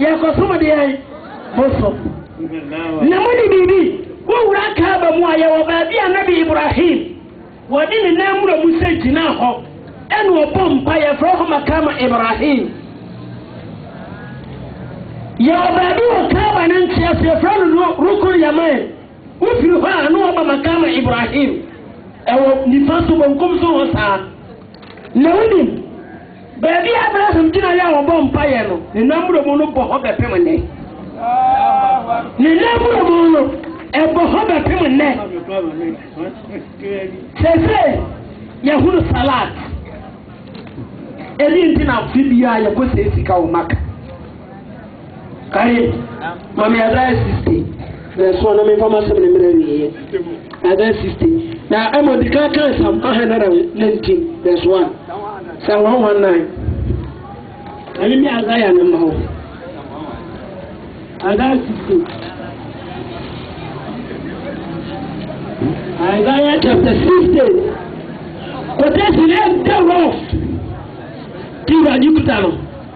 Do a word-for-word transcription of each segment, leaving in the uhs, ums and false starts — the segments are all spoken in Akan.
ya ko so de ai boso na mo ni bibi wo wura ka ba mu aye wo ba bi anabi Ibrahim wo di ni na mu ro mu se jina ho en wo pompa ya fro ho makama Ibrahim ya ba bi wo ka ba nan tia se fro no rukun yaman wo fi ho anu ba makama Ibrahim e wo ni faso bo nkom so ho sa na woni baby Abraham jina ya wo pompa ya no ni na mu ro mu no bo ho be pem ne ni na mu ro mu no e bo ho be pem ne sese ya hunu salat eli ntina fibia ya ko se sika o maka kai mami adai sixty the so na me fama se me mere wi adai sixty na amo di ka kan sam one hundred nineteen verse one sa one nineteen ali mi adai ya na maho adai sixty Isaiah chapter sixty quotation is the rough Tiwa Jukutano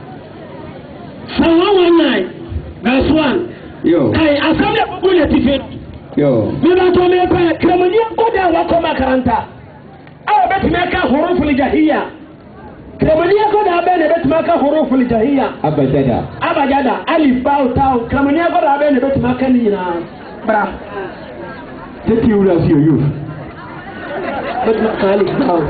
Psalm one nineteen verse one yo kai asambia kule tifet yo bila to me pa kramani ngoda wako makaranta aw beti meka hurufu jahia kramani ngoda abene beti meka hurufu jahia abajada abajada alif ba ta kramani ngoda abene beti meka ni na bra teti ura si yo beti meka alif ba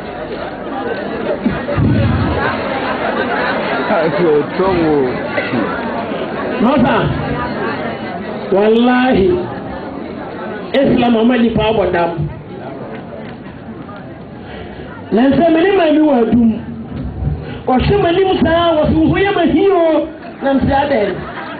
Ayo tongo Nosa wallahi Islam amali pa bodam lanse meni mami wadum o se mani musa wasu hoya mahiro nam se aden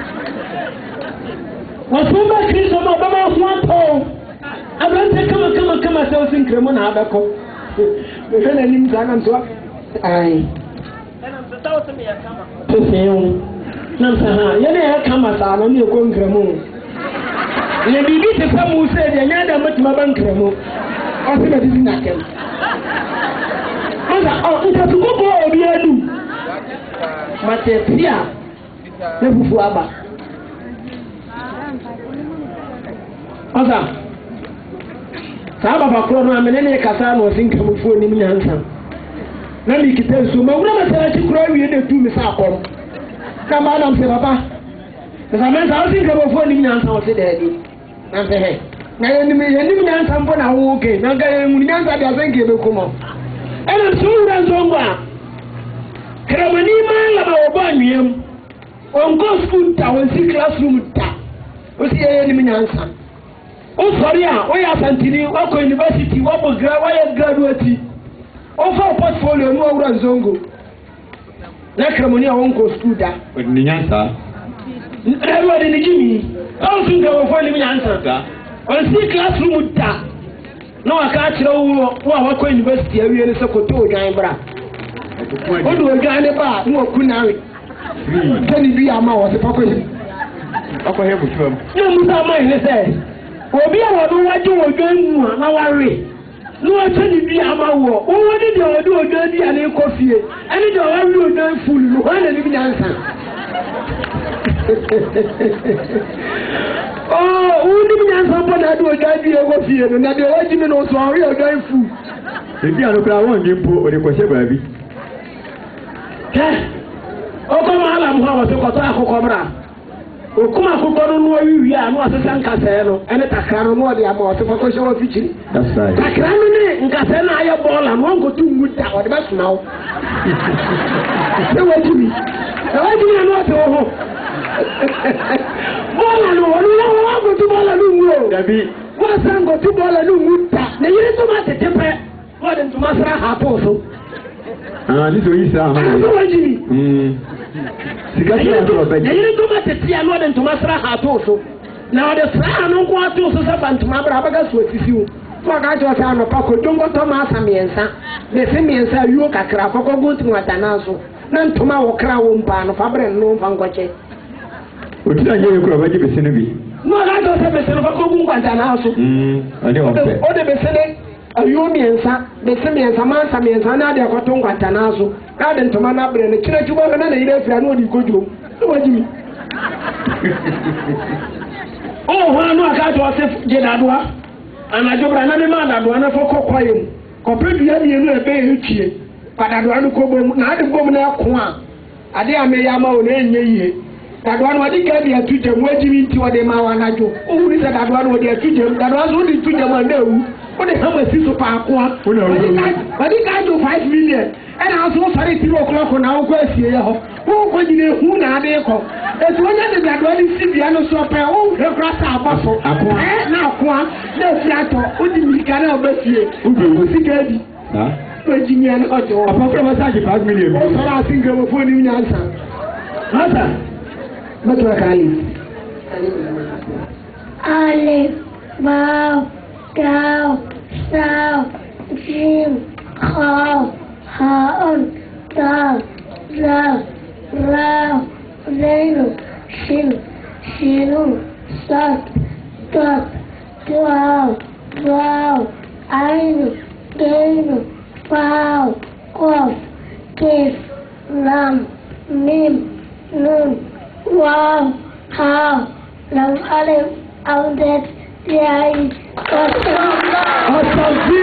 wasu ma kristo ma baba huato abrante kama kama kama se osin kremo na abako be fena nim sana so ai enam se tawo se me ya kama to se yon nam sa ha yana ya kama sa na ne ko nkremo ne bibi te fa mu se de nya da matuma ban kremo o se me dizina kem asa o nta tu ko ko obi adu mate pia ne fufu aba asa sa baba kro no amene ne kasa no sin kemu fu ni nyansa na mi kitensu ma wura masala ti kro wi de tu mi sa akoro kama na mse baba sasa mimi sasa usinge bofo ni nyansa wote dedi na mse he na yeni mi yeni nyansa mpo na wo oke na ga yeni nyansa bia senke be kuma ena sura zongwa kramani mala ba obanwiem on go school ta on si classroom ta o si yeni mi nyansa o sori a o ya santini o ko university o bo gra wa ya graduate o fa portfolio no awura zongo na kramani a won ko school da ni nyansa rewa de ni jimi on sun ga wofo ni nyansa da on si classroom da no aka kire wo wo wa ko university awie ne sekoto odwan bra o do odwan ne ba no kunawe tani bi ama wo se pako yi akọ he butuam no musa mai ne se obi a wo do waju odwan mu na ware no tani bi ama wo o woni de odo odwan di ane kofie ani de wa wi odwan full no wa na ni nyansa oh uni mi nyansa po na do odwan di e kofie no na de wa jimi no so ori odwan fu ebi anokra won ni mpo o de ko se baabi eh o ko ma la mu ha wo se ko to akoko bra o kuma akoko no no wi a no asesa nkasa no ene takra no no de ama o se ko se wo fichiri that's right takra no ne nkasa na ayo bola no nko tu nguta o de ba sunawo se wo jimi se wo jimi no to ho bola no wo no wo ko tu bola no ngo dabi wo sango tu bola no nguta ne yire to ma tete pe wo de to masra ha po so ah ni so yi sa ha se wo jimi mm sigati na to be ne yire to ma tete ya no de to masra ha po so na wo de fra no ko ato so sa bantuma bra baga so tisiu so ga jo sa no pa ko dongo to ma sa miensa de se miensa yu kakra ko ko gutu watana so na ntoma wo kra wo mpa no fa bre no mfa ngoche o ti anje ko ba ji besene bi no ga do se besene fa ko gun watana so mm ade o pe o de besene ayu miensa de se miensa ma sa miensa na de ko to watana so ga de ntoma na bre ne kira juba na na ire fira no di kojo so wajimi Oh, one no aka to se je dadoa. Anajo bra na me ma dadoa na fo kokwaye. Kopre bia ni enu ebe etue. Pa dadoa no kobom na ade bom na ko a. Ade ame ya ma o na enye yie. Dadoa no ade ka bia tuje mu ajimi nti ode ma wa najo. O wuri se dadoa no ode tuje, dadoa so ode tuje ma na ewu. Ode ha ma si so pa ko a. Ade ka do five million. And I was sorry three o'clock na o ko asie ya ho. O ko jine hu na ade ko. Etu onya de dadoa ni sibia no so pa o he kra sa abafo. Eh na ko a na fi ato o di milika na obasie. O sika di. Ha? O jinya na ojo. Apa ko massage five million. O so na singa mo fo ni nya ansa. Masa. Mata kali. Alif, Ba, Tau, Sao, Jim, Kha, Haun, Ta, Za, Ra, Zainu, Shin, Shinu, Sat, Tat, Tuau, Tuau, Ainu, Gainu, Pau, Kof, Kif, Lam, Mim, Nun, Wow, How, Lam Alif, Audet, Yai, Asanti.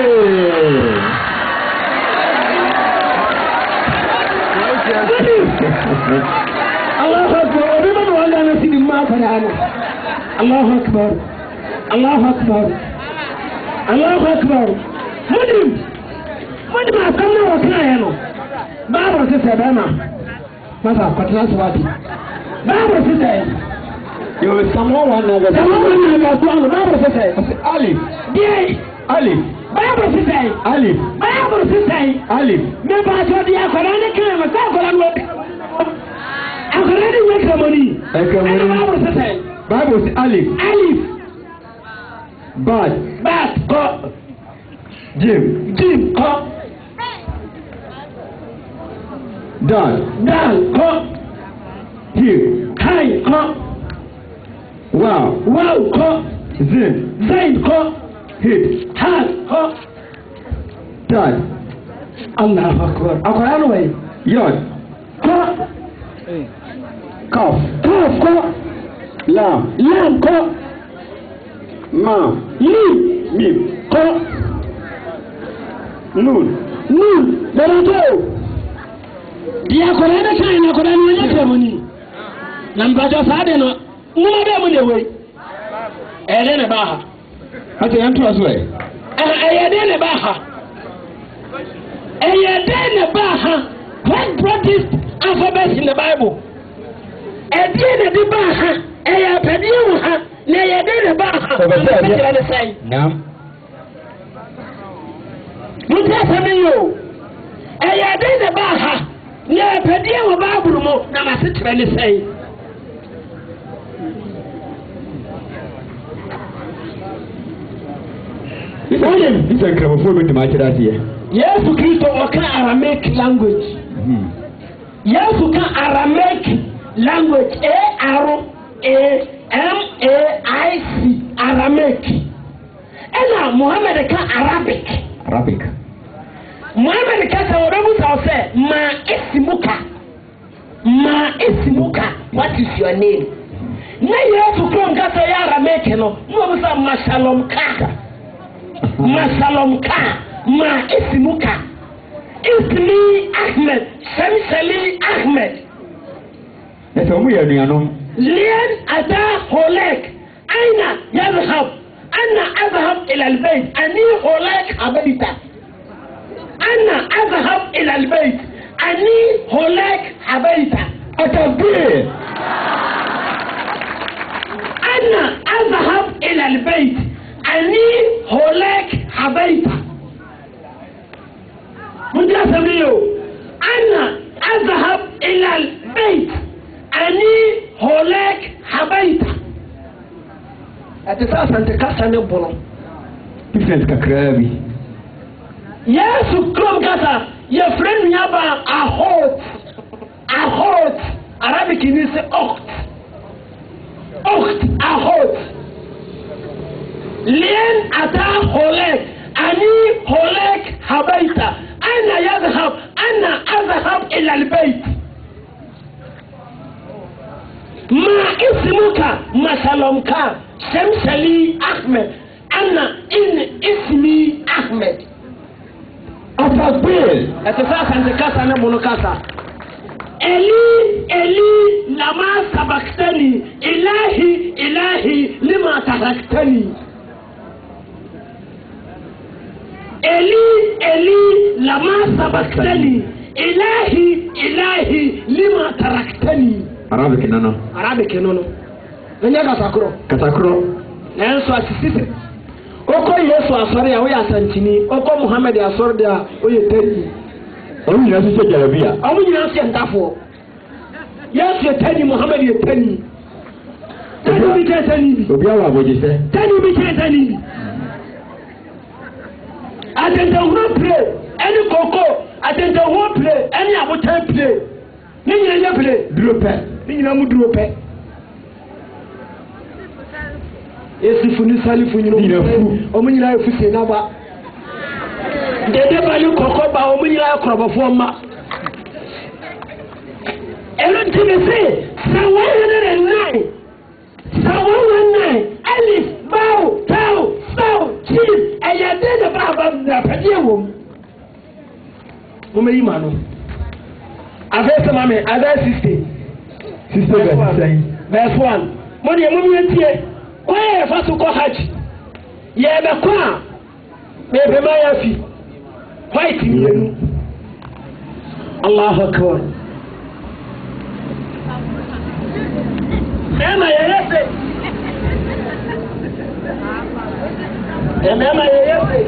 Allahu Akbar. Obi ma wala na sidi ma fara Allahu Akbar. Allahu Akbar. Allahu Akbar. Mudim. Mudim akamna wa kana no. Baba se sebema. Masa kwatna swati. Baba se sebema. Yo, someone one another. Someone another. Baba se sebema. Alif. Die. Alif. Baba se sebema. Alif. Baba se sebema. Alif. Me ba so dia kwara ne kana ma kwara no. Akwara ne weka money. Eka money. Baba se sebema. Bible is Alif. Alif. Bad. Bad. Ko. Jim. Jim. Ko. Dad. Dal. Ko. Here. Kai. Ko. Wow. Wow. Ko. Zin. Zain. Ko. Hit. Had. Ko. Dad. Allahu Akbar. Akwara no way. Yod. Ko. Cough. Kof. Ko. Lam. Lam. Ko. Ma. Lim. Mim. Ko. Nun. Nun. Barato. Dia akwara ne kai na akwara ne weka money. Namba jo sa de no. Numa be mo ne we. Ele ne ba ha. Ati yantu aswe. Eh eh de ne ba ha. Eh de ne ba ha. What brought this alphabet in the Bible? Eh de ne di ba ha. Eh ya pedi wo ha. Ne ye de ne ba ha. Be say. Nam. Mutia famiyo. Eh ya de ne ba ha. Ne pedi wo Bible mo na ma se tere ne say. William, this is Cramophone with the here. Yes, Christo can Aramaic language. Yes, can Aramaic language. A R A M A I C. Aramaic. And now Muhammad can Arabic. Arabic. Muhammad can say, Ma Isimuka. Ma Isimuka. What is your name? Na Yesu come can say Aramaic. No, no, Ma Shalom Ka. Ma Shalom Ka. Ma Isimuka. Ismi Ahmed. Shamsali Ahmed. That's a weird one. لين أتى هولاك أين يذهب أنا أذهب إلى البيت أني هولاك حبيتا أنا أذهب إلى البيت أني هولاك حبيتا أتبيه. أنا أذهب إلى البيت أني هولاك حبيتا مجاسميو أنا أذهب إلى البيت أني هولاك حبيتا أتساسا أنت كاسا نبولو Different kakrabi. Yesu krom kasa your friend yaba ahot ahot Arabic ni se ocht ocht ahot lien ata holek ani holek habaita ana yadhhab ana adhhab ila albayt ma ismuka masalomka Shamsali Ahmed ana in ismi Ahmed Asabil ete sasa ndikasa na monokasa Eli Eli lama sabaktani ilahi ilahi lima taraktani Eli Eli lama sabaktani ilahi ilahi lima taraktani Arabic nano Arabic nono Nanya katakro katakro Nenso asisisi Oko Yesu asori a wo ya santini oko Muhammad asori dia o ye tani Omi na sise jarabia Omu nyina se ntafo Yesu ye tani Muhammad ye tani Tani bi je tani bi Obi awa boje se Tani bi je tani bi Atenta ho play any koko atenta ho play any abotan play Ni nyina ye play duro pe Ni nyina mu duro pe Esi funi sali funi no omu nyina efu se na ba Dede bali koko ba omu nyina akrobofo ma Elo tinese sawa na nine sawa nine alif baw taw saw jim ayade da ba ba na pade wo mo me imano Avese mame ada sixty sixty verse verse one mo de mo mi tie Kwaye fasu ko haji ye be kwa bebe ma ya fi white mienu Allahu akbar Ema yeyefe Ema yeyefe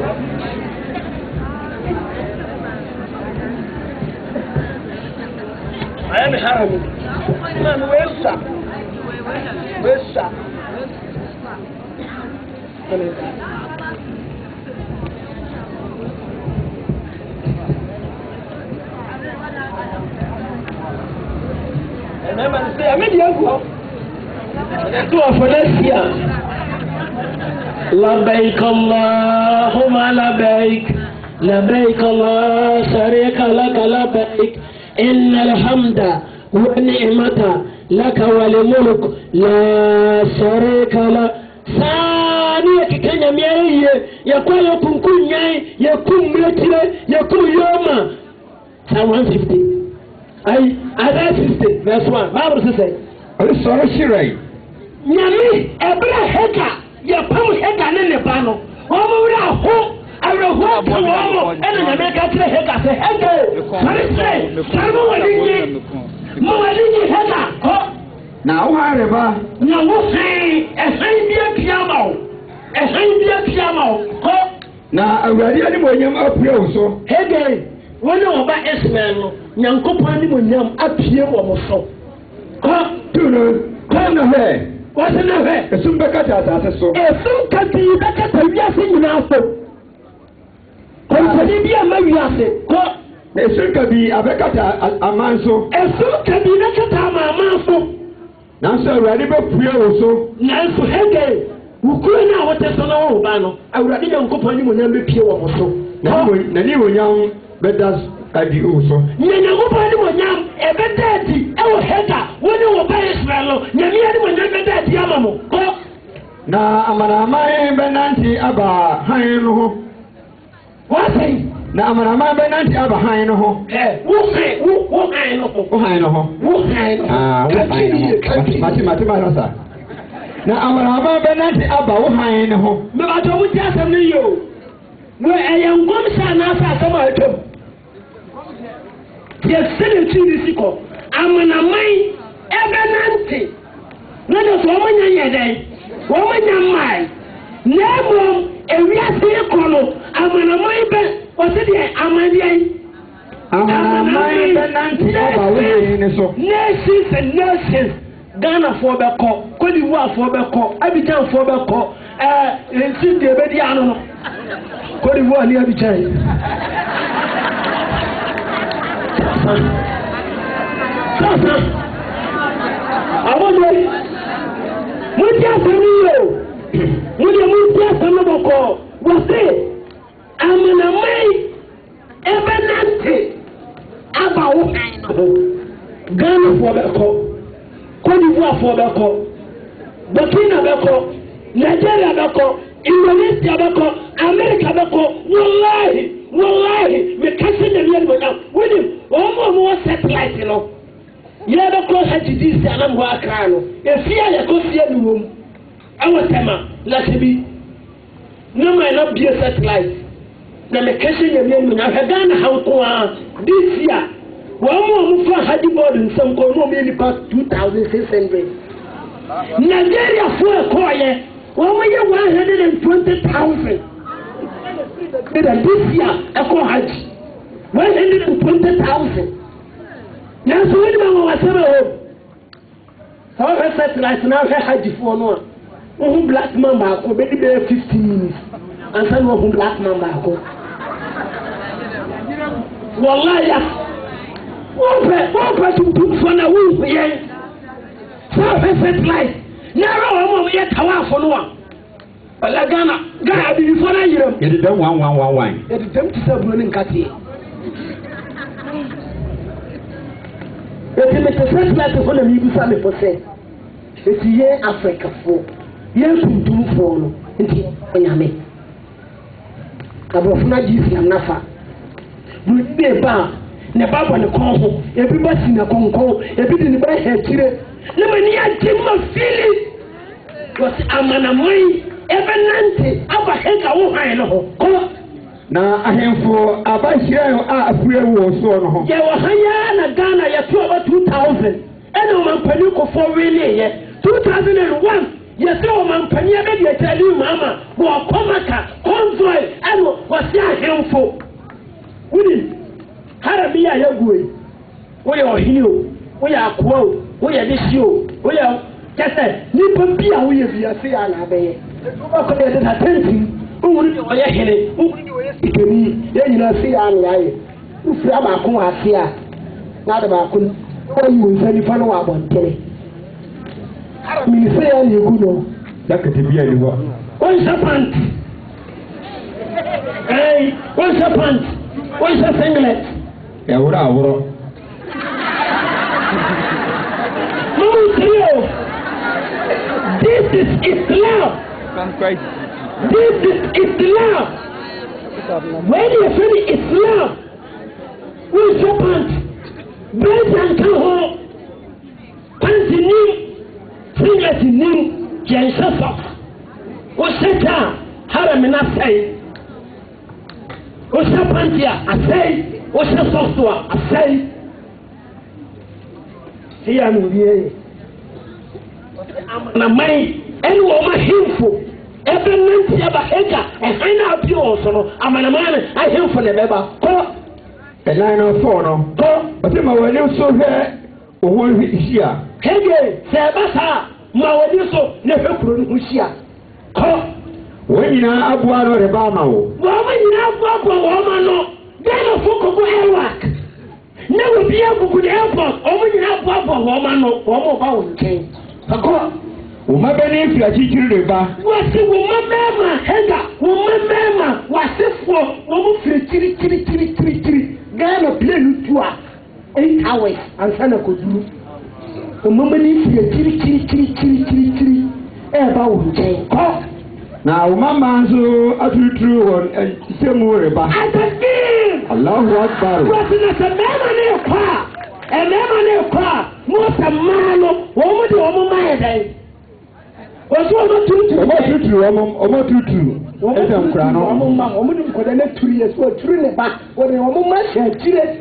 Ayami harami Man wesa Wesa لبيك اللهم لبيك لبيك لا شريك لك لبيك إن الحمد والنعمة لك والملك لا شريك لك Sani kikenya miye yakwa yokunkunya yakumletire yakuyoma Psalm one fifty Ai Isaiah sixty verse one Bible says Ali soro shirai Nyami ebra heka ya pam heka ne ne ba no omo wura ho awra ho ko omo ena nyame ka tire heka se heka sare sare sarmo wali mo wali heka ho na wo hare ba na wo sei esan bia piama o esan bia piama o ho na awari ani mo nyam apue wo so hege woni oba Ismael no nyankopon ani mo nyam apue wo mo so ho tu no kana he wase na he esum beka ta ta so esum ka ti beka ta wiase nyina so ko tani bia ma wiase ko esum ka bi abeka ta amanso esum ka bi beka ta amanso Nanso awurade be pue wo so nanso hege ukuru na wote so na wo ba no awurade nyankopon ni mo nyam be pie wo mo so na ni wo nyam be das adi wo so nyankopon ni mo nyam e be dadi e wo hega woni wo ba Israel no nyame ni mo nyam be dadi ama mo ko na amanamai be nanti aba han no ho wase na amanamai be nanti aba han no ho eh wo han wo wo han no ho wo han no ho wo han ah wo han no ho mati mati ma no sa na amanamai be nanti aba wo han no ho me ba to mu ti asem ni yo wo eyangom sa na sa asem a etom ye sene ti ni siko amanamai ebe nanti na do so mo nya ye dai wo mo nya mai na mo ewiase ko no amanamai be o se de amaniai amanamai be nanti aba wo han so nations and nations Ghana for be ko Cote d'Ivoire for be ko Abidjan for be ko eh nti de be di anu no Cote d'Ivoire ni Abidjan Sasa Awo mo mo ti asemi yo mo de mo ti asemi boko wo se amanamai ebe nanti aba wo Ghana for be ko Cote d'Ivoire for Beko, Burkina Beko, Nigeria Beko, Indonesia Beko, America Beko, Wallahi, Wallahi, me catching the real one with him, one more satellite, you know. You never close H D C and I'm working. If you are going to see the room, I will tell you, let it be. No, may not be a satellite. Now, me catching the real one. I have done how to this year. One more move for Hadi board in some corner, maybe past two thousand six hundred. Nigeria for a choir, one year one hundred and twenty thousand. This year, a choir, one hundred and twenty thousand. Now, so when I was home, how I said like now, I had the phone on. Who black man back, or maybe there fifteen minutes, and some of whom black man back. Wallahi. One person took for a womb, yes. So I said, like, never a woman yet, how for no one. But Lagana, Gaya, before I hear him, it is done one, one, one, one. It is them to serve running Cathy. But in the first letter for the Mibu Sami for say, it's here Africa for, yes, to do for no, until Yame. Abofuna Jisi and Nafa. Would be a bar. Ne baba ne konho everybody na konko everybody ne bra hetire ne mani atima fili was amana mai ebenante aba heka wo han no ho na ahemfo abahire a afure wo so no ho ye wo hanya na Ghana ya to about two thousand ene o mampani ko for really ye two thousand one ye se o mampani be de tali mama wo komaka konzoi eno wasi ahemfo wudi Harabia Yagui, we are Hino, we are Quo, we are this you, we are just a Nippon Pia, we are the Asiana Bay. What could I attend to? Who would you wear Henry? Who would you wear Sikini? Then you know, see, I'm right. Who from Akuma here? Not about Kun, or you will send you for no one day. I mean, say, I'm you good. That could be anyone. What's the pant? Hey, what's the pant? What's the singlet? Yeah, what are you? This is Islam. Sounds crazy. This is Islam. When you say Islam, we support bread and cow, pants in him, fingers in him, Jensen socks. What's that? Haramina say. What's that pantia? I say. What's the software? I say, see, I'm here. I'm a man, and woman, himful. Every month, ever hater, and I know you also. I'm a man, I hear for the Beba. Go, and I know for no. Go, but I'm a new so here, or one here. Hey, Sabasa, Mawadiso, never could who's here. Go, when you are up one or the Bama. Woman, you have one woman, no. Then a folk of airwork. Never be able to airport, or you have one for woman or about change. A go. Woman, if you are teaching the bar. What's the woman, mamma, Hedda, woman, mamma, what's this for? Woman, three, three, three, three, three, three. Gana play with two eight hours and Sana could do. The woman, if you are three, three, three, three, three, three, about change. Now, Mamma, so I do true one and same word about Allah Akbar. What is a man on a car? A man on a car. Most a man, woman, woman, my day. What's one or two? What you do, almost two, two. What is a crown? A woman could have two years for three in the back. What a woman must have cheated.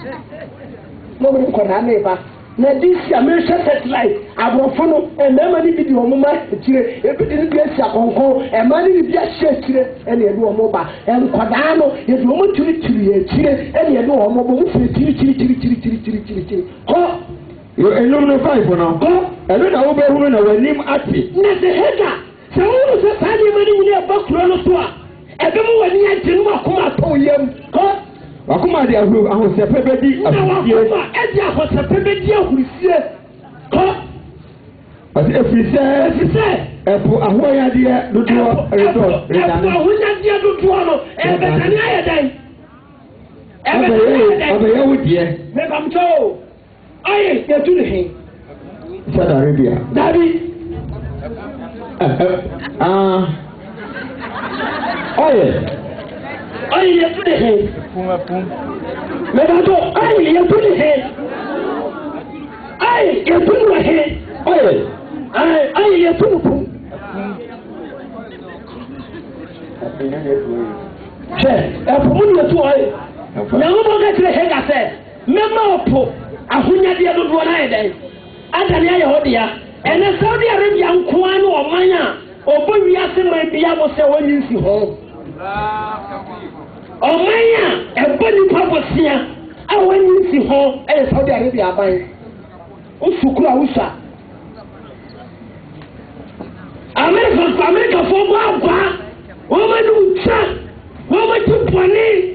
No one could have never. Na this American satellite abrofono e mema ni bidi omo ma tire e bidi ni bia sia konko e ma ni bia sia tire e na edu omo ba e nkwadaa no e du omo tiri tiri e tire e na edu omo bo mu tiri tiri tiri tiri tiri tiri tiri tiri tiri ko yo eno no five no ko e no na wo be hu na wanim ati na de hega se wo so sa ni mani ni e bakro no so a e be mu wani antin mu akoma to yam ko wakuma de ahuru ahosepe bedi afusie edi ahosepe bedi ahurusie ko ati efise efise epo ahoya de dodo redo redane epo ahoya de dodo no e betani ayedai e betani ayedai abe ye wudie me bamcho aye ye tu ne Saudi Arabia. Dabi. Ah. Oye. Oye yẹ tu ne he. Puma pum. Mẹbato oye yẹ tu ne he. Oye yẹ tu ne he. Oye. Oye oye yẹ tu ne pum. Hwɛ ɛpo mu ne yɛ tu oye. Nyankopɔn ka kyerɛ Hagar sɛ mɛma ɔpo ahonyadeɛ dodoɔ no ayɛ dɛn adane ayɛ hɔ dea ɛnɛ Saudi Arabia nkoa ne ɔman a ɔbɔ wiase ma bia mo sɛ wɔnyi nsi hɔ ɔman a ɛbɔ nipa bɔsia a wɔnyi nsi hɔ ɛyɛ Saudi Arabia aban wosukuru a wosa Amerika Amerikafoɔ bɔ aba wɔma ne wotwa wɔma gye pɔne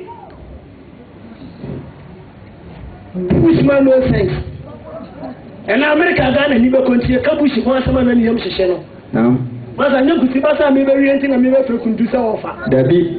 Bushman no sense. And America Ghana ni be continue ka Bush ho asema na niyam hyehyɛ no. Naam. Masa nya kuti basa me be wienti na me be fe kundu sɛ wɔfa. Dabi.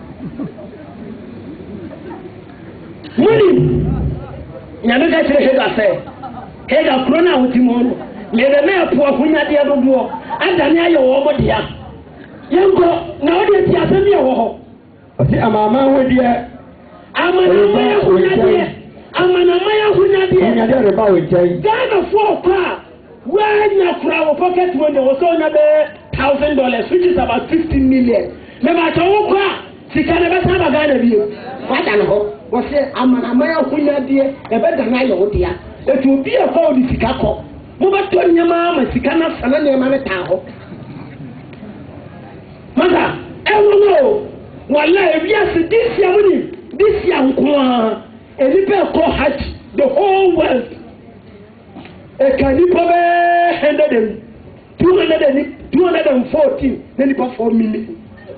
Muni. Nya ka kyerɛ Hagar sɛ Hagar kuro na wuti mo no. Me be na po ahonya de dodoɔ. Adane ayɛ wɔ mo dia. Yenko na odi ati asɛm yɛ wɔ hɔ. Ɔsi amama ho deɛ. Amana ma yɛ ahonya deɛ. Amana maya hunyadeɛ hunyadeɛ reba wo nkyɛn Ghana foɔ pa wanya kura wo pocket money wo so na be thousand dollars which is about fifteen million me ba to wo kwa sika na be saba Ghana bio wada no ho wo se amana maya hunyadeɛ e be da na yɛ wo dia etu obi e fa odi sika kɔ mo ba to nyama ma sika na sana nyama ne ta ho maka e wo no wallahi biase this year money this year nko and if I call Hajj, the whole world, a canipa hundred and two hundred and two hundred and fourteen, then about four million.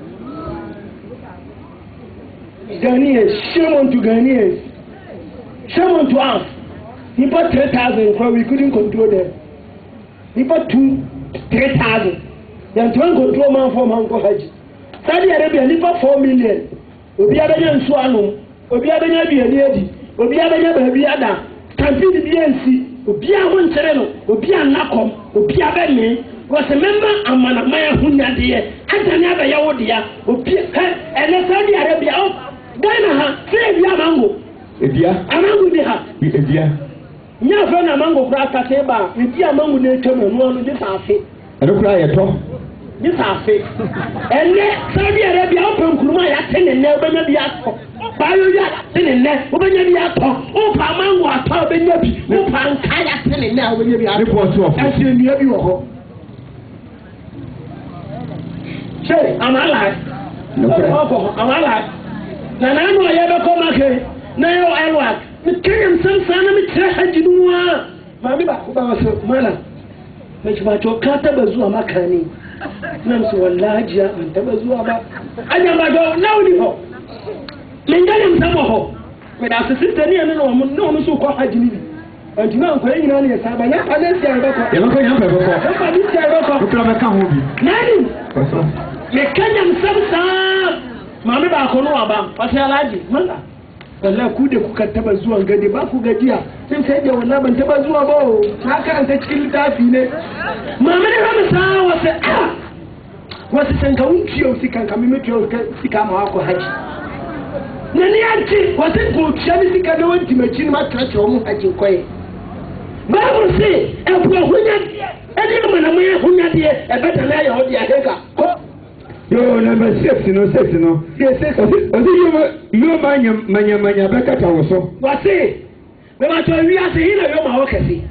Ghanaians, shame on to Ghanaians, shame on to us. He bought three thousand, but we couldn't control them. He bought two, three thousand. Then two control man for man for Hajj. Saudi Arabia, he bought four million. Obi abenya nsuano. Obi abenya biani edi obi abenya baabi ada stampede bi ansi obi a won kyere no obi anakom obi abene was a member amana maya hunyade adane abaya wodia obi he ene Saudi Arabia o Ghana ha se bia mango ebia amango di ha ebia nya fe na mango kura kase ba ebia mango na etwa manu no di saafe eno kura ye to di saafe ene Saudi Arabia o pankuruma ya tene ne obenya bi akọ bayo ya tene ne obenya bi atọ o pa mango atọ obenya bi o pa nka ya tene ne obenya bi atọ report of ase ni bi wo ho che amala no amala na na no ya be ko make na yo elwa mi kiyam san sana mi tire haji nuwa mami ba ko ba wasu mala mai ba to ka taba zuwa makani nan su wallahi jiya ban taba zuwa ba anya ba do nauni ho min ganin sama ho me da su sister ne ne no mun no su ko haji ni anti na ko yin na ne saba ya fa ne siya ba ko ya ba ko ya fa ba ko ya fa ni siya ba ko ko ba ka ho bi nani me kanyam samsa mami ba ko no aba fa sai alaji malla wallahi ku da kuka taba zuwa gade ba ku gajiya sai sai da wallahi ban taba zuwa ba na karanta cikin littafi ne mama ne ba sa wasu ah wasu san ka wuciyo su kan kami mutuwa su kama wako haji na ni yanci wasu gociya ne suka da wani timaci ma tarace wa mun haji kwaye babu sai ebuwa hunya edi mana mai hunya diye ebeta na ya hodi ya heka ko yo number six no six no yes six osi yo yo manya manya manya beka ta wo so wase me ma to wi ase hina yo ma wakasi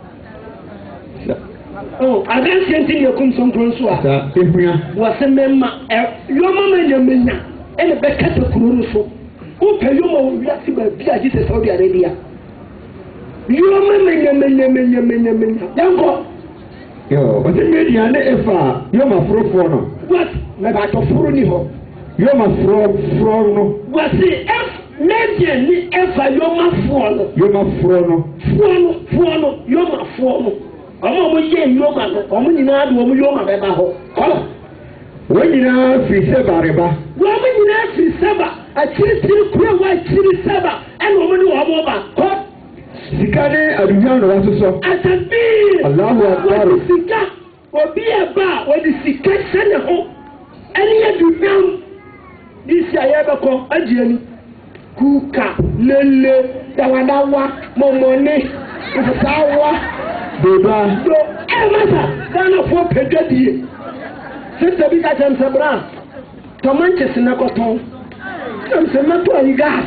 oh adan senti ne kum son kron so a sa ehunya wase memma yo mama nya menya ene beka ta kuro so o pe yo ma wi ase ba bi a ji se Saudi Arabia yo mama nya menya menya menya menya yanko yo osi media ne efa yo ma furo furo no what me ba to furo ni ho yo ma furo furo no wase f media ni efa yo ma furo no yo ma furo no furo no furo no yo ma furo no ọmọ mo ye yo ma no ọmọ nyina do ọmọ yo ma be ba ho kola wo nyina fi se bareba wo ọmọ nyina fi seba a chiri chiri kura wa chiri seba ene ọmọ ni ọmọ ba ko sika ne adunya no wasoso atabi Allahu akbar sika obi eba odi sika sene ho ani adunyam disi ayebeko ajiani kuka lele dawadawa momone usawa beba do e masa dana fo pedadie sita bi ka tem sabra to manchester na koton tem se mato ayi gas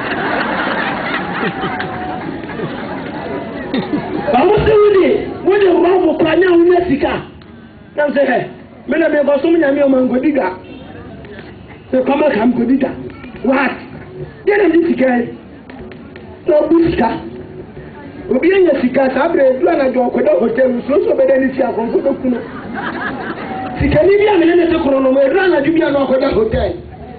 bawo se wudi wudi wa mo kwanya wo mesika tem se he me na be ko so nya me o mangodiga se kama kam godiga what yena ndi sika no busika obi enya sika sabre du na jo ko do hotel so so be dani si akon ko do kuno sika ni bia me ne te kono no me rana du bia no ko do hotel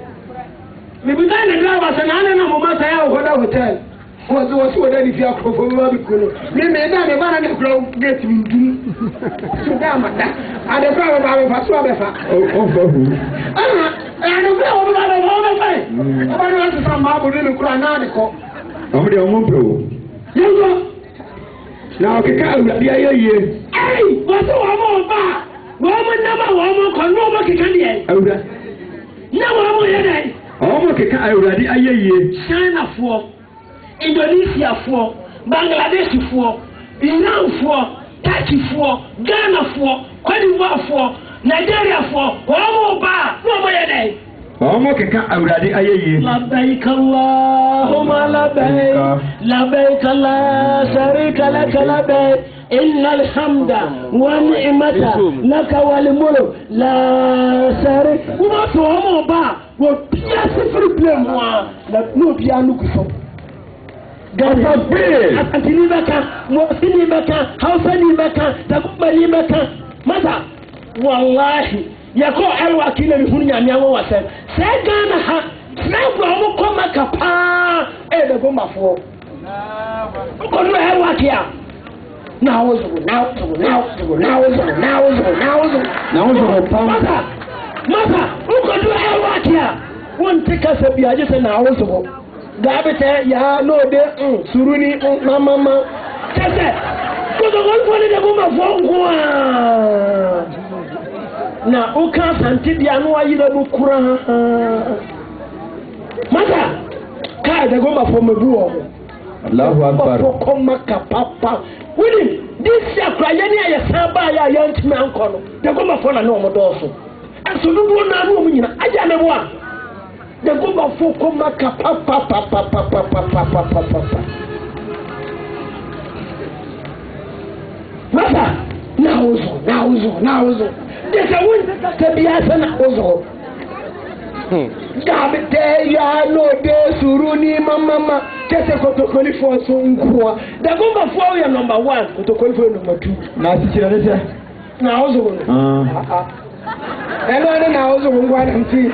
me bi na na wa sana na mo mata ya ko do hotel ko zo so so dani si akon ko ba bi kuno me me da me ba na ne kro gate mi so da mata ade ko ba ba fa so ba fa o o fa hu ah ade ko ba ba ba ba fa ba na so sa ma bo ni kura na de ko o mo de o mo pro yego na o keka awurade ayeye ai waso wa mo ba wa mo na ma wa mo ko no mo keka ne awurade na wa mo ye dai o mo keka awurade ayeye China fo Indonesia fo Bangladesh fo Iran fo Turkey fo Ghana fo Cote d'Ivoire fo Nigeria fo wa mo ba no mo ye dai o mo keka awurade ayeye labbaik allahumma labbaik labbaik la sharika lak labbaik innal hamda wa ni'mata lak wal mulk la sharika wa to mo ba wo pia sifri blem wa la no pia nu kuso gaba be atini baka mo sini baka hausa ni baka takuma ni baka masa wallahi yako alwa kile bihuni nyamia wo wasem se gana ha snabu amu koma kapa e de goma fo ko no alwa kia na wozo na wozo na wozo na wozo na wozo na wozo na wozo pa masa masa ko do alwa kia won tika se biaje se na wozo gabete ya no de suruni mama mama kase ko do ko ni de goma fo ngwa na uka santi bia no ayi da do kura mata ka da goma fo mebu o Allahu akbar ko maka papa wini this akra ya ni ya saba ya ya ntimi anko no da goma fo na no mo do so aso do na no mo nyina aja me bo a da goma fo ko maka papa papa papa papa papa mata na uzo na uzo na uzo desa won tabia sana uzo gabete ya no de suruni mama kese kotokoli fo so nkwa da gomba fo ya number one kotokoli fo number two na sichira desa na uzo ah ah elo ne na uzo ngwa na mti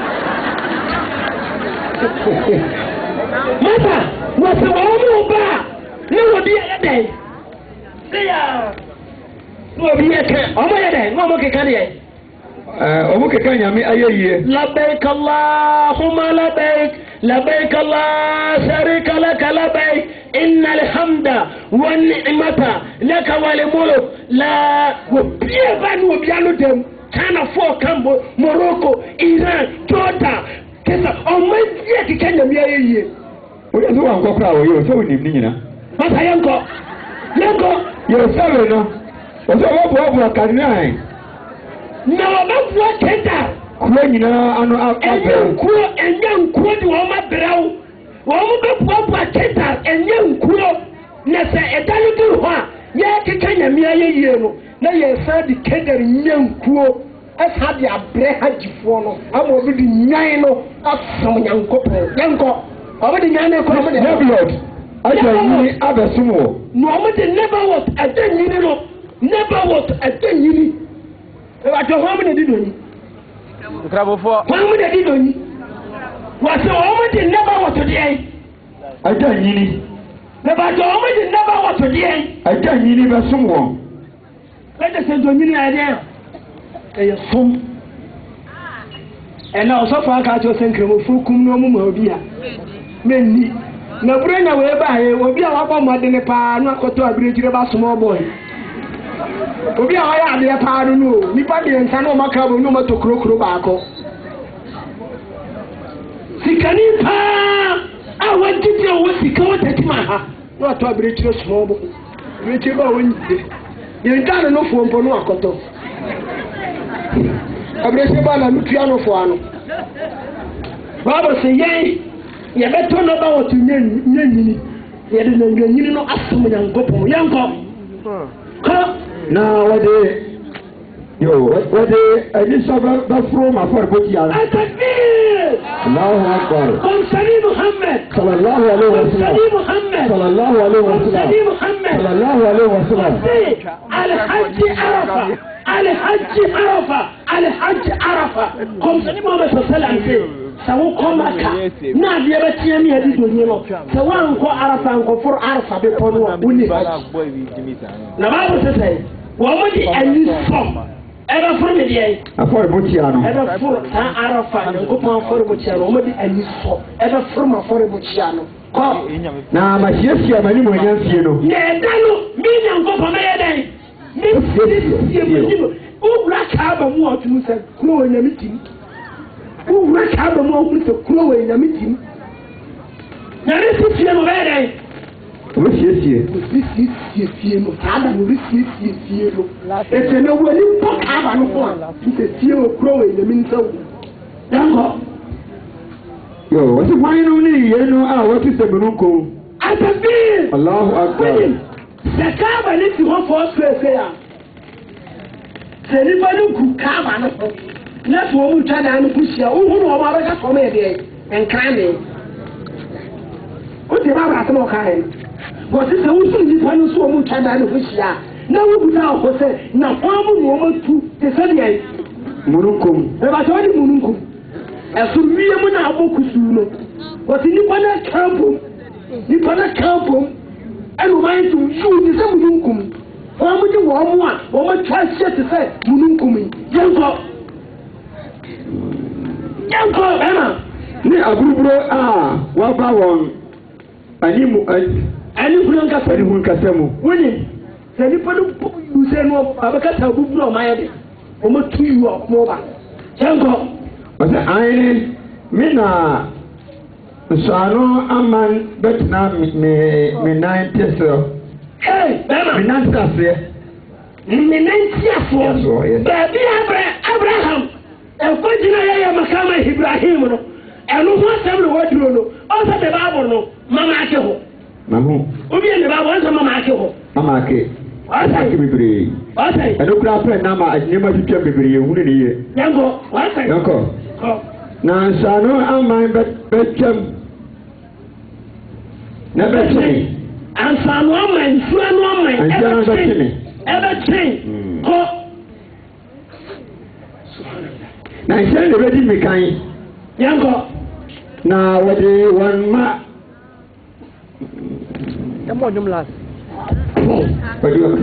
mata wase wa mu ba ni wodi e dai ya no bi yake omo yede no mo keka ne eh omo keka nyame ayeye labbaik allahumma labbaik labbaik la sharika lak labbaik innal hamda wan ni'mata lak wal mulk la wobie ba no obiano dem China for Cambo Morocco Iran Jordan kesa omo ye keka nyame ayeye o ya so wa nkokra wo yo so onim ni nyina masa yanko yanko yo sabe no o so wo bo bo kanai na wa ba fo kenta kuo nyina ano afọ enye nkuo enye nkuo di wo ma brawo wo mo be fo bo kenta enye nkuo na se edalo du ho a ye keka nyame ayeye no na ye sa di kedari nye nkuo asa di abre hagifo no amo bi di nyan no aso nyankopo yanko obo di nyan ko obo di blood aja ni abesumo no obo di never what adanyini no never what adanyini e wa jo ho mo di doni nkrabofo ho mo di doni wa se obo di never what di ai aja nyini ne ba jo obo di never what di ai aja nyini besumo e de se doni ni ai e ye som e na o so fa ka jo se nkramo fu kum no mu ma obi a menni na brenya we ba he obi a wabọ mọde ne pa no akoto abirejire ba small boy obi a waya ade pa no no nipa de nsa no maka bo no mato krokro ba akọ sikani pa a wajiti o sika wata tima ha no ato abirejire small boy abirejire ba woni ye ndano no fo mpo no akoto abirejire ba na nutua no fo ano baba se ye ye beto no ba wotu nyen nyini ye de nyini no asom nyankopo yanko ha na wade yo wade ani sabra da from afar boti ala atakbir Allahu akbar qamsani muhammad sallallahu alaihi wasallam qamsani muhammad sallallahu alaihi wasallam qamsani muhammad sallallahu alaihi wasallam al hajj arafa al hajj arafa al hajj arafa qamsani muhammad sallallahu alaihi wasallam sawo komaka na bia betia mi adi donye no sawo anko arafa anko for arafa be kono uni na babu sese wo mo di ani som eba for me die afar boti ano eba for ta arafa anko pa for boti ano mo di ani som eba for ma for boti ano ko na ma hiesia mani mo nyanfie no ne dano mi nyanko pa me yedai mi hiesia mo o bra ka ba mu otu se kuro nyamitim who work out the more with the crow in the meeting. Now, this is your way. Which is here? This is your fear of Adam, this is your fear. It's a no way you talk about one. It's a fear of crow in the minso. Yango. Yo, what's the wine only? You know, ah, what is the Bruco? I can be Allahu Akbar. The carbon is the one for us to say. Anybody who come on. Let's go to China and push you. Who know about that comedy and cramming? What the Baba no kind? What is the Usu is one so much China and push ya? Now we now say, now one moment to the Sunday. Murukum. The Batoni Murukum. As soon as we are now Bokusuno. What in the Pana Campum? The Pana Campum. And mind to shoot the same Munkum. Why would you want one? What would try to say Munukumi? Yanko. Yanko Emma ni aburuburo a waba won ani mu ani hulun ka ani hulun ka semu woni se ni padu yu se no abaka ta buburo ma yede o ma tuyu o mo ba Yanko asa ayini mina sano aman betna me me ninety so hey Emma me ninety ase me ninety afo baby Abraham Ekwajina ya makama Ibrahim no enu ho asem no waduro no o se be Bible no mama ake ho mamu obi en Bible o se mama ake ho mama ake ake bibiri wasai enu kura pre na ma anyema twetwa bibiri ehunu ni ye Yango wasai Yanko na sano aman betwam na betwam ansano aman suano aman ansano betwam ebe chen ko na nhyɛn de bɛdi mmekan Yanko na wɔde wɔn ma ɛmɔ ɔdwom last wɔde wɔn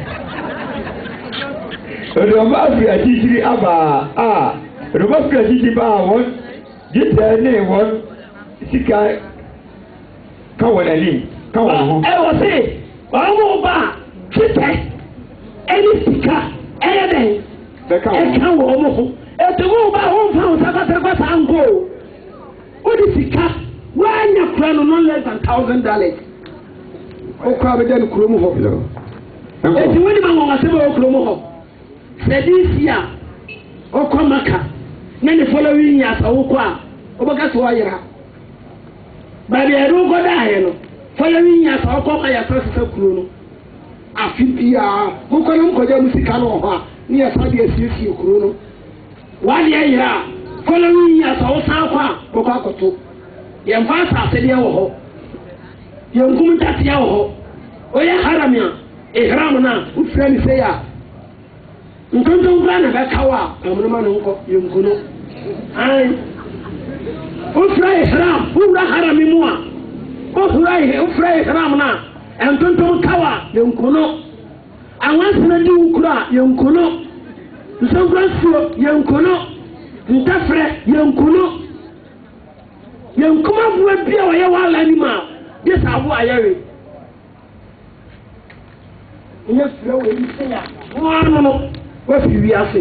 wɔde wɔn ba afiri akyirikyiri aba a wɔde wɔn afiri akyirikyiri ba a wɔn dwetɛ ne wɔn sika ka wɔn anim ka wɔn ho ɛwɔ se wɔn mo ba dwetɛ ɛne sika ɛyɛ dɛn bɛka wɔn ɛka wɔn mo ho etumu ba ho fa ho sakata kwata anko odi sika wanya kura no no less than thousand dollars o kwa be den kuro mu ho eti woni ma won asebe o kuro mu ho sedisia o kwa maka na ne following ya sa wo kwa o baka so ayira ba bi edu go da he no following ya sa o kwa ya sa sa kuro no afibia ko kwa no ko ja mu sika no ho a ni ya sa de asiesie kuro no wadi ya yira following ya sa osan kwa boko akoto ye mfa sa se de wo ho ye ngum tati ya wo ho o ya haramia ihram na ufra ni se ya nkonto ngra na ba kawa amuna ma nko ye nguno ai ufra ihram ufra harami mu a ufra ufra ihram na nkonto kawa ye nguno anwansena di ukura ye nguno Nsogranso yankono ntafre yankono yankoma buwa bia wa ya wala ni ma this abu ayawe yes flow we say ya no no we fi wi ase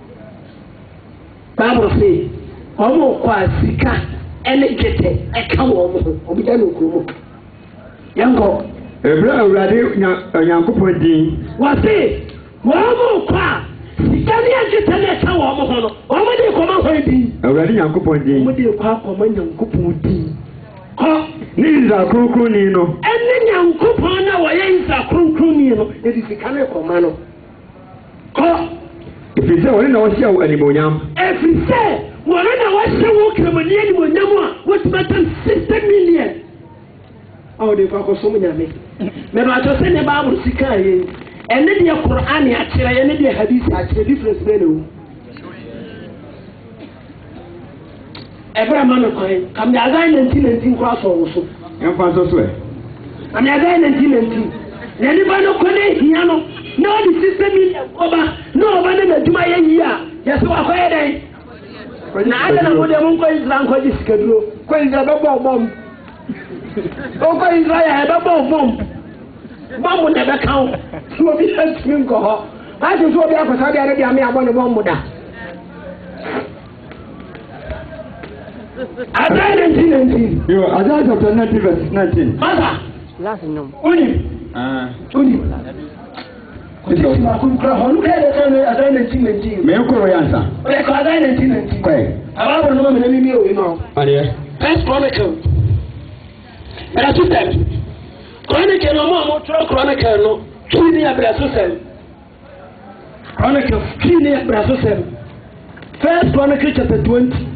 Bible say omo kwa sika ene gete e ka wo mo obi da no ko yango ebra awrade nyankopon din wa say omo kwa sika ne gete ne ka wo mo ho no omo de ko ma ho din awrade nyankopon din omo de kwa ko ma nyankopon din ko ni za kronkron ni no ene nyankopon na wo ye za kronkron ni no e di sika ne ko ma no ko if you say we na wo sia wo animonyam if you say we na wo sia wo kremani animonyam a what matter sixty million oh de ko so munyame me ba to say ne ba buru sika ye ene de Qur'an ya kire ye ne de hadith a kire difference be no ebra man ko kam ya ga nineteen nineteen ko aso wo so en fa so so e am ya ga nineteen nineteen ne ni ba no ko ne hia no no the sixty million oba no oba ne meduma ye yi a ya so akọ ye den na ada na mo de mo ko Israel ko ji sikaduro ko Israel be bo bom o ko Israel be bo bom bom ne be kan so bi hatmin ko ho a ti so bi akosa bi ara bi ame abo ne bom da Isaiah nineteen nineteen yo Isaiah chapter nineteen verse nineteen Masa last no oni ah oni Because ma kun kra honu ke de kan Isaiah nineteen nineteen me ko ro yansa o ko Isaiah nineteen nineteen kwai ababo no me na mi mi o no ade First Chronicle era tutem Chronicle no mo mo tro Chronicle no kini abra so sem Chronicle kini abra so sem First Chronicle chapter twenty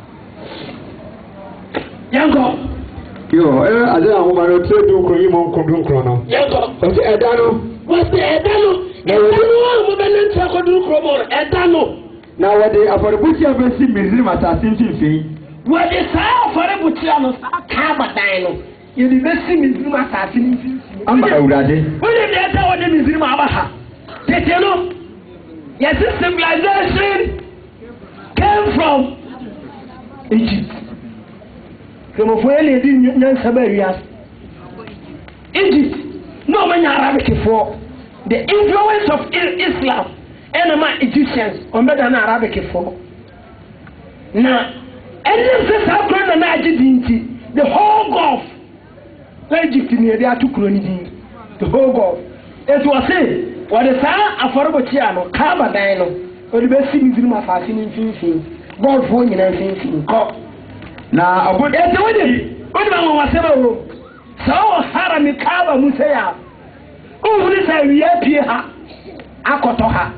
Yango yo eh Isaiah ho ma no tre du kro yi mo nkudun kro no Yango o se edano what's the edano edano mo be nan tra ko du kro mo edano na wade afọrịbụchi abesi Misrim asase mfimfini wade saa afọrịbụchi ano saa ka badan no yedi besi Misrim asase mfimfini amba awurade wode de ta wode Misrim aba ha tete no yes civilization came from Egypt kemo foele di nyan sabarias Egypt no man Arabic for the influence of Islam and my Egyptians on better than Arabic for now and this is na agidinti the whole Gulf Egypt near there to Cronidin the whole Gulf it was say what the sa aforobochiano kaba dino or the best Muslim assassin in fin Gulf one in fin ko na obo e te wodi wodi ma wa sema wo so harami kaba musaya o wuri sa wiya pie ha akoto ha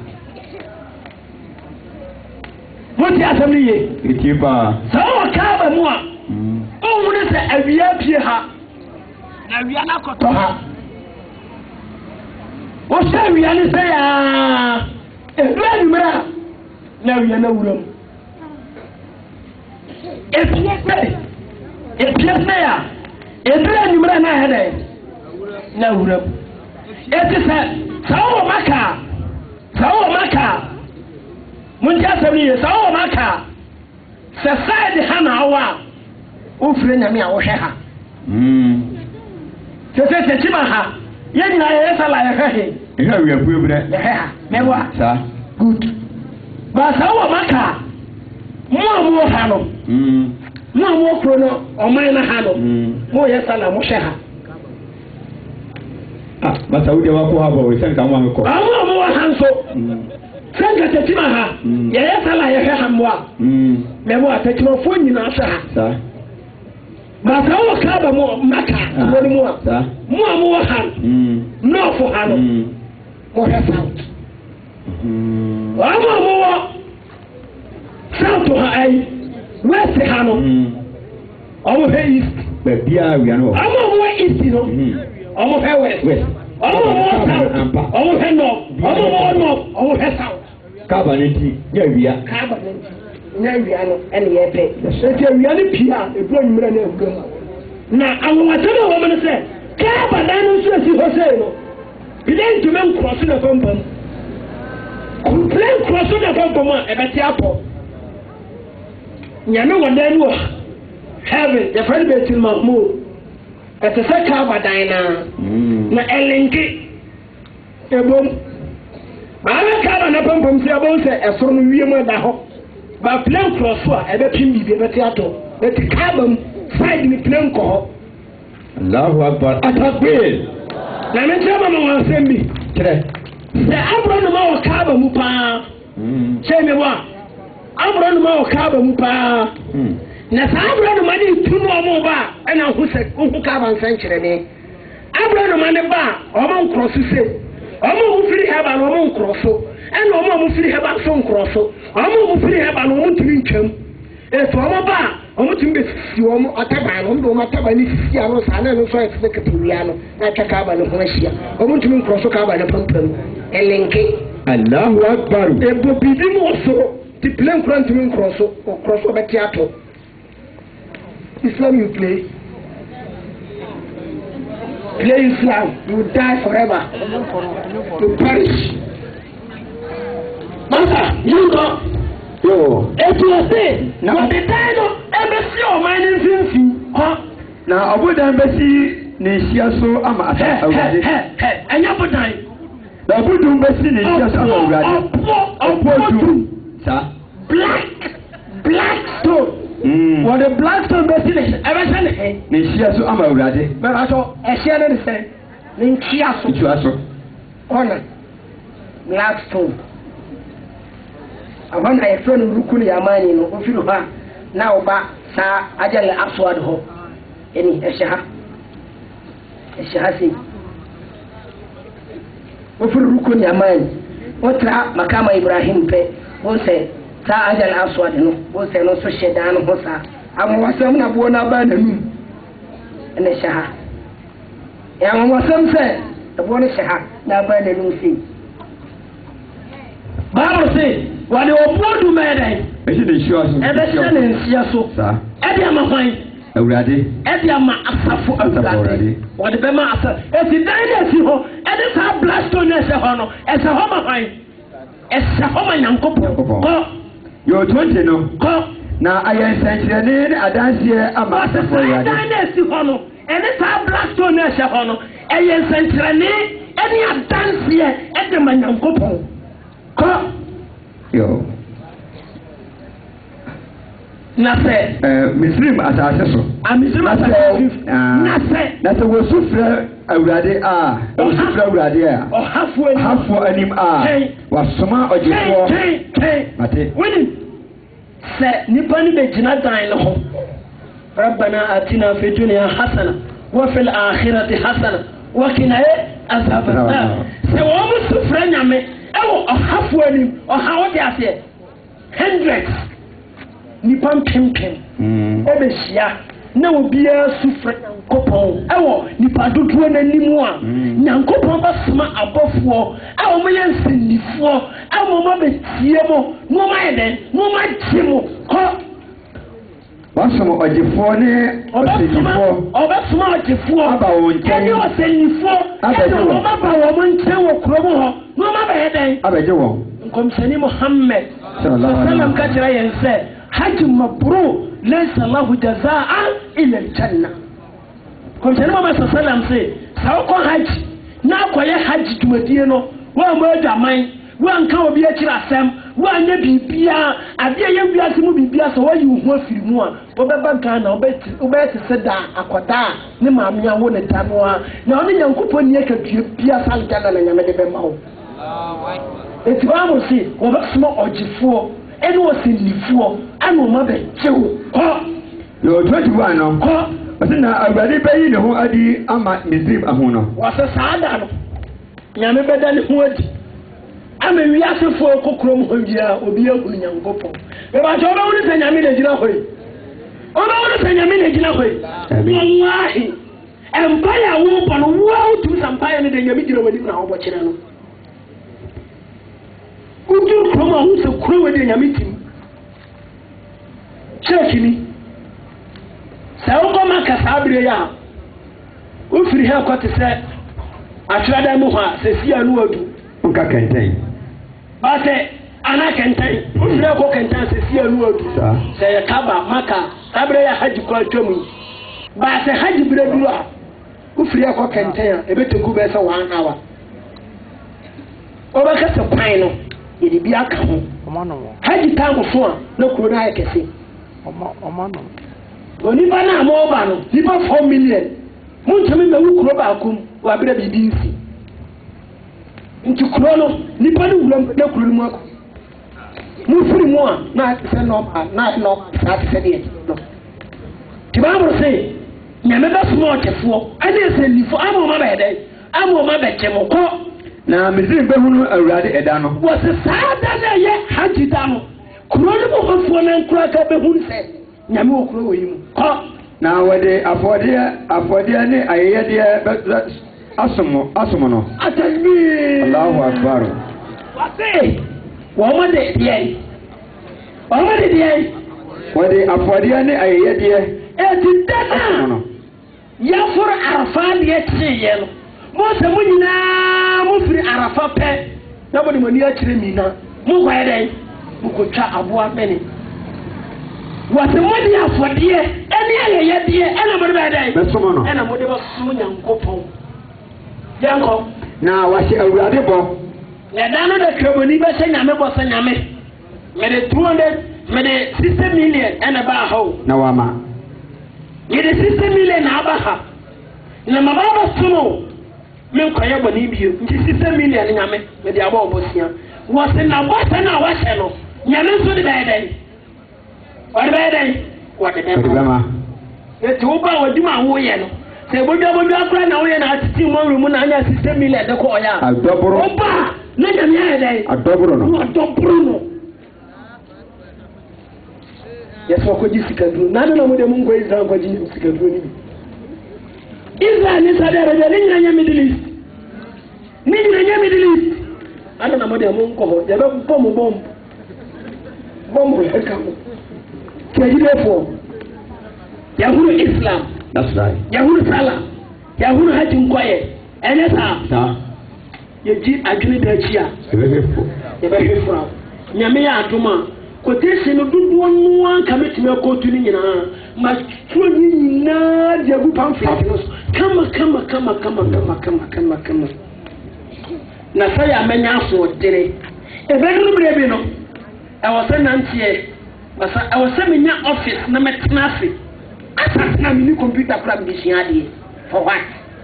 Woti asem ye itiba so kaba mu a o wuri sa awiya pie ha na wiya na akoto ha o sa wiya ni sa ya e bra ni mra na wiya na wuram Epiese epiese ya ebra nyumra na hede na wuram etise sawo maka sawo maka munja sabi sawo maka se side hana awa o fire nyame a wo hwe ha mm se se se chima ha ye nyina ye sala ye hwe ihe awi apu ebra ye ha mewa sa good ba sawo maka mo mo ha no mm mo mo kro no o man na ha no mo ye sala mo hwe ha ah ba saudi wa ko ha bo we sen ka mo ko ah mo mo ha nso senga tetima ha ye ye sala ye hwe ha mo a mm me mo atetima fo nyina hwe ha sa ba sa wo ka ba mo maka mo ni mo a sa mo mo ha mm no fo ha no mm mo hwe south mm wa mo mo south ha ai west ha no o mo he east ba bia wi ano o mo mo east no o mo he west west o mo mo south o mo he north o mo mo north o mo he south ka ba ni ti ya wia ka ba ni nya wia no ene ye pe se ti wia ni pia e bro nyimra na egum na awata na wo me se ka ba dan no so si ho se no bi den to men cross na kompam complain cross na kompam e be ti apo nya no wo dan no heaven the friend Betul Mahmud ɛte sɛ kaaba dan na na ɛlenke ebom baabe kaaba na pampam sɛ ɛbɔ sɛ ɛsoro no wie mu da hɔ ba plan cross a ɛbɛpem bibi ɛbɛte ato ɛte kaaba mu side ni plan kɔ hɔ Allahu Akbar atakbir na me kyerɛ ma wɔn asɛm bi kyerɛ sɛ aburo no ma wɔ kaaba mu paa kyɛ me wa aburo no ma wɔ kaaba mu paa na saa aburo no ma ne tu no ɔmo ba ɛna ho sɛ ho kaaba nsan kyerɛ ne aburo no ma ne ba ɔmo nkrɔso sɛ ɔmo ho firi haba no ɔmo nkrɔso ɛna ɔmo ɔmo firi haba so nkrɔso ɔmo ɔmo firi haba no ɔmo tumi ntwam etu ɔmo ba ɔmo tumi bɛ sisi ɔmo ɔtaba no ɔmo de ɔmo ataba ne sisi ano saa na no so ɛte sɛ katawia no na atwa kaaba no ho ahyia ɔmo tumi nkrɔso kaaba no pampam ɛlenke Allahu Akbar ebo bibi mu ɔsoro ti plane kura ntumi nkrɔso ɔkrɔso ɔbɛte ato Islam you play play Islam you die forever you perish masa you go yo etu ɔse na ɔde dan no ɛbɛsi ɔman ne mfimfini hɔ na ɔbodan bɛsi ne nhyia so ama asa awurade ɛnyɛ bodan na ɔbodum bɛsi ne nhyia so ama awurade ɔpɔ dum sa black black stone wɔde black stone bɛsi ne ɛbɛhyɛ ne hɛn ne nhyia so ama awurade bɛrɛ atɔ ɛhyɛ ne ne sɛ ne ntua so ntua so ɔna black stone ahɔ na yɛfrɛ no rukun yamani no ofiri hɔ a na ɔba saa agyale aswad hɔ ɛni ɛhyɛ ha ɛhyɛ ha sei ofiri rukun yamani wɔtra makama Ibrahim pɛ wɔn sɛ saa agyale aswad no wɔn sɛ no nso hyɛ dan no ho saa amawasɛm na boɔ no aba n'anum ɛna ɛhyɛ ha amawasɛm sɛ ɛboɔ no hyɛ ha na aba n'anum sei Bible say wɔde ɔboɔ dum ɛyɛ dɛn ɛhyɛ ne nhyia so ɛbɛhyɛ ne nhyia so saa ɛde ama hwan awurade ɛde ama asafo awurade wɔde bɛma asa esi dan na esi hɔ ɛde saa blackstone na ɛsɛ hɔ no ɛsɛ hɔ ma hwan ɛsɛ hɔ ma Nyankopɔn kɔ yɛ twenty no kɔ na ayɛ nsɛnkyerɛnne ne adanseɛ ama asafo awurade dan na esi hɔ no ɛde saa blackstone na ɛsɛ hɔ no ɛyɛ nsɛnkyerɛnne ɛne adanseɛ ɛde ma Nyankopɔn kɔ yo na sɛ ɛɛ Misrim asase so a Misrim asase na sɛ na sɛ wɔsu frɛ awurade a wɔsu frɛ awurade a ɔhafo anim ɔhafo anim a wasoma ɔgyefoɔ mate wini sɛ nipa ni bɛ gyina dan no ho rabbana atina fi dunya hasana wa fil akhirati hasana wa qina azaban nar sɛ wɔn mo su frɛ nyame ɛwɔ ɔhafo anim ɔha wɔde aseɛ hundreds nipa mpempem ɛbɛhyia na obiara su frɛ Nyankopɔn ɛwɔ nipa dodoɔ n'anim a Nyankopɔn bɛsoma abɔfoɔ a wɔn yɛ nsɛnnifoɔ a wɔn bɛtie mo na wɔn ayɛ dɛn na wɔn agye mo kɔ. wasoma ɔgyefoɔ ne ɔsɛnnifoɔ ɔbɛsoma ɔgyefoɔ aba wɔn nkyɛn ɛne ɔsɛnnifoɔ ɛne wɔn aba wɔn nkyɛn wɔ kurom hɔ na wɔn abɛyɛ dɛn abɛgye wɔn nkɔmsɛni Muhammad sallam ka kyerɛ yɛn sɛ hajj mabrur laysa lahu jazaa ila aljanna nkɔmsɛni Muhammad sallam sɛ sɛ wokɔ hajj na akɔyɛ hajj dwumadie no wɔn mo adwaman wɔn nka obi akyerɛ asɛm wɔn anyɛ biribiara adeɛ yɛ wiase mu biribiara sɛ wɔyi wo ho afiri mu a wɔbɛba Ghana wobɛyɛ te sɛ da akɔda a ne maame awo ne da no a na ɔne Nyankopɔn ni akatua bia sa aljanna na Nyame de bɛma wo eti wɔn mo se wɔbɛsoma ɔgyefoɔ ɛne ɔsɛnnifoɔ ɛna wɔn abɛgye wo kɔ yɛ twenty one no kɔ ɔsɛ na awurade bɛyi ne ho adi ama Misrim aho no wɔsɛ saa da no Nyame bɛda ne ho adi ama wiasefoɔ kɔ kurom hɔ biara obi ahunu Nyankopɔn ɛbɛkyɛ ɔbɛwone sɛ Nyame na gyina hɔ yi ɔbɛwone sɛ Nyame na gyina hɔ yi wallahi ɛmpaeɛ a wobɔ no woa wotumi sɛ mpaeɛ no de Nyame gyina w'anim na wobɔ kyerɛ no woduru kurom a wo sɛ kurom wɔ de Nyame tim church ni sɛ wokɔ Maka saa bere yi a wofiri ha kɔ te sɛ atwerɛdan mu hɔ a sɛ sia no wadu nka kɛntɛn bate ana kɛntɛn wofiri ha kɔ kɛntɛn sɛ sia no wadu sɛ yɛ kaba Maka saa bere yi a hajj kɔ atwa mu ba sɛ hajj bere duru a ufiri akọ kenten a ebeteku be se one hour oba kase kwan no ye de bi aka ho haji time so a na kuro na ayekese oma oma no oni ba na mo ba no nipa four million muntumi me wu kuro ba akum wa bere bibi nsi nti kuro no nipa no wuram na kuro no mu akọ mu firi mu a na se no na no sa se de no ti ba mo se nyame ba small tefo ade se nifo amo ma ba ede amo ma ba chemo ko na mizin be hunu awurade eda no wo se saada na ye haji da no kuro no mo fofo na nkura ka be hunu se nyame wo kuro wo yimu ko na wede afode afode ne ayeye de asomo asomo no atakbir Allahu akbar wa se wo ma de de wo ma de de wede afode ne ayeye de eti dana ya for arafa de tiye no mo se mo nyina mo firi arafa pe na bo de mo ni a kire mi na mo kwa eden mo ko twa aboa bene wa se mo di afode eni ayeye de ena mo de ba eden be somo no ena mo de ba sumu nyankopon yanko na wa se awurade bo na dano de kraboni ba se nyame bo se nyame me de two hundred me de sixty million ena ba ho na wa ma ye de sixty million abaha na mababa sumo men kwaye boni biyo nti sixty million nyame me de aba obosia wo se na bota na wa hye no nyame so de dai dai o de dai wo de be ma e ti wo ba wo di ma wo ye no se bodo bodo akra na wo ye na atiti mo rumu na anya sixty million de ko ya adobro o ba na nyame ya dai adobro no adobro no yeso ko ji sikadru na na mo de mun ko Israel ko ji sikadru ni Israel ni sadara de ni nyanya Middle East ni nyanya Middle East ana na mo de mun ko ho ya be ko mo bom bom ya ka mo ke ji defo yahuru Islam that's right yahuru sala yahuru hajin koye ene sa sa ye ji adwini da chi a ebe hefo ye be hefo nyame ya adoma quotation no dudu no an kametime kotu ni nyina ma tuo ni nyina de agu pamphlet no kama kama kama kama kama kama kama kama na sai amenya so dere e be no bre bi no e wo se nantie basa e wo se menya office na metena afi asa na mini computer kura bi hia de for what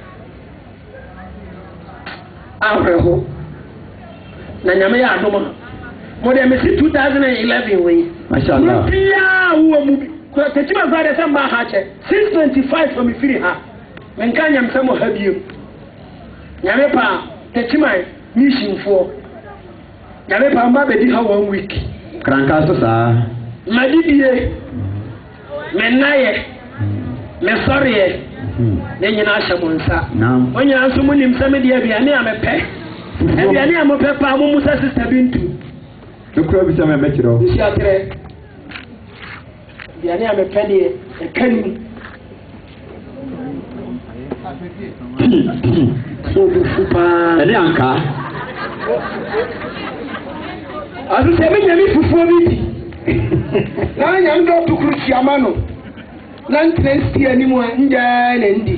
ahreho na nyame ya adoma mo de me si two thousand eleven we mashallah ya wo mu ko techima za de samba ha che six twenty-five from free ha men kan nyam samo ha biyo nyame pa techima ni shinfo nyame pa ma be di ha one week kranka so sa madidie menaye me sorry ne nyina ashamonsa naam onya nso mu nim same dia bia ne amepe e bia ne amepe pa mu musa sister bintu dokro bi sama mechiro isi atre bia ne amepe de e kanu so bu fupa ene anka azu se me nyami fufuo bi na nyam do tukuru chiama no na ntresti ani mu nja na ndi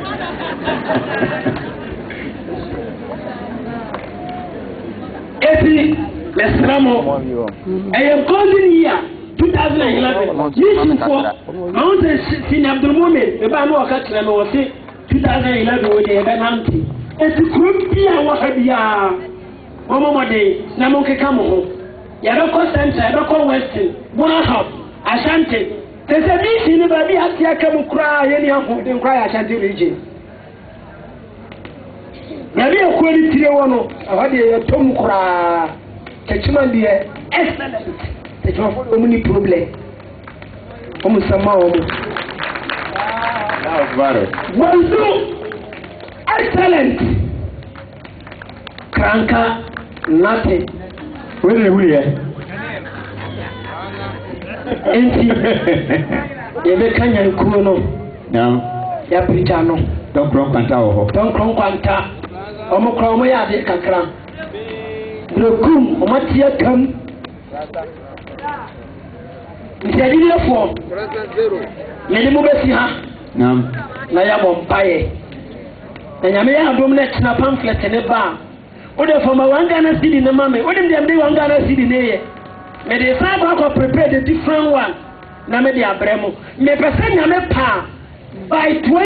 eti mesramo eye golden year twenty eleven mission for mountain sin Abdul Mumin e ba no aka kire me wo se twenty eleven wo de e be nanti eti group bia wo ha bia mo mo de na mo keka mo ho ya be ko center ya be ko western bona house Ashanti tese mission ni ba bi atia ka mu kra ye ni ahu de kra ya Ashanti region na bi ko ni tire wono awade ye tom kra techima de excellent techima fo mu ni problem o mu sama o mu akbar wanzu excellent kranka nothing wele huliye enti ebe kanya nkuo no naam ya preacher no don kron kwanta wo don kron kwanta omo kron omo ya de kakra brokum omo tie kam ntiadi lefo mede mo besi ha naam na ya bompaye na nyame ya adom na tena pamphlet ne ba o de fama one Ghana cedi ne mame o de dem de one Ghana cedi ne ye me de sa ba ko prepare the different one na me de abremo me pese nyame pa by